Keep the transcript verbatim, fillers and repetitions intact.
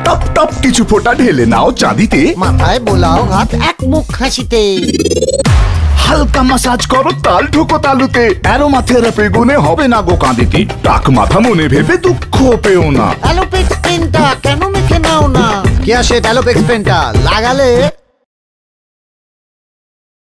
Top top কিছু ফোঁটা ঢেলে নাও চাঁদিতে, মাথায় বোলাও হাত এক মুখ হাসিতে। হালকা মাসাজ করো তাল ঢুকো তালুতে, অ্যারোমা থেরাপি গুনে হবে না গো কাঁদিতে। টাক মাথা মনে ভেবে দুঃখ পেও না, অ্যালোপেক্স পেনটা কেন মেখে নাও না? কি আসে অ্যালোপেক্স পেনটা লাগালে